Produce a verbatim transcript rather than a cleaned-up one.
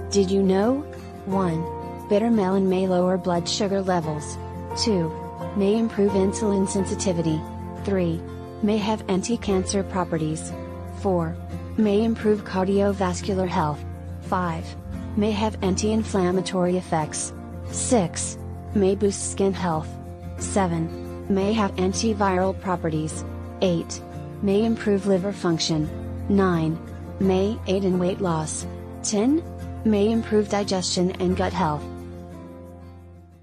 Did you know? one. Bitter melon may lower blood sugar levels. two. May improve insulin sensitivity. three. May have anti-cancer properties. four. May improve cardiovascular health. five. May have anti-inflammatory effects. six. May boost skin health. seven. May have antiviral properties. eight. May improve liver function. nine. May aid in weight loss. ten. May improve digestion and gut health.